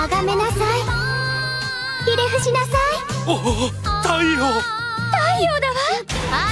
崇めなさい。ひれ伏しなさい。 おお、太陽。 太陽だわ。